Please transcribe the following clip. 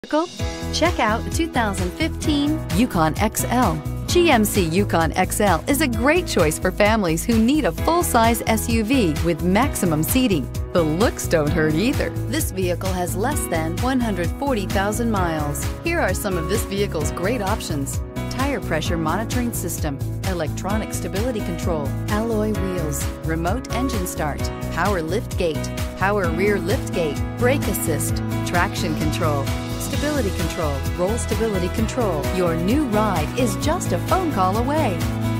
Check out 2015 Yukon XL. GMC Yukon XL is a great choice for families who need a full-size SUV with maximum seating. The looks don't hurt either. This vehicle has less than 140,000 miles. Here are some of this vehicle's great options: tire pressure monitoring system, electronic stability control, alloy wheels, remote engine start, power lift gate, power rear lift gate, brake assist, traction control, stability control, roll stability control. Your new ride is just a phone call away.